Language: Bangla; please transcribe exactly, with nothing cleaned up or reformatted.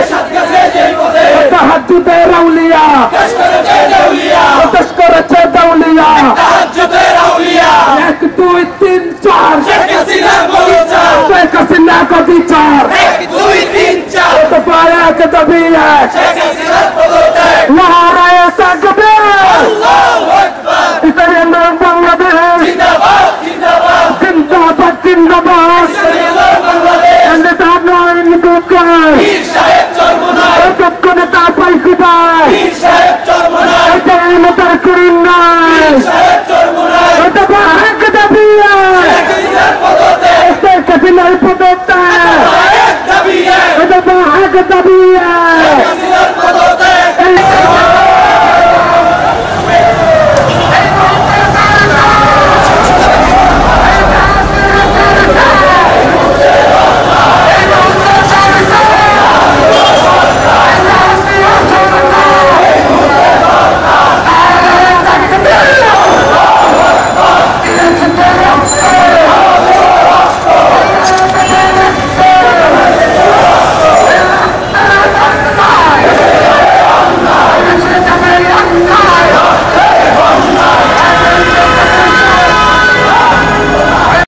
তাহাজ্জুদের আউলিয়া দেশ করেছে দেউলিয়া এক দুই তিন চার শেখ হাসিনা কবি চার দফা এক দাবি এক নারায়ে তাকবীর ইসলামী আন্দোলন বাংলাদেশ জিন্দাবাদ জিন্দাবাদ নেতা নয়ন গুলকার যোগ্য নেতা পাইছি ভাই এটাই নেতার করিম নাই দফা এক দাবি শেখ হাসিনার পদত্যাগ দফা এক দাবি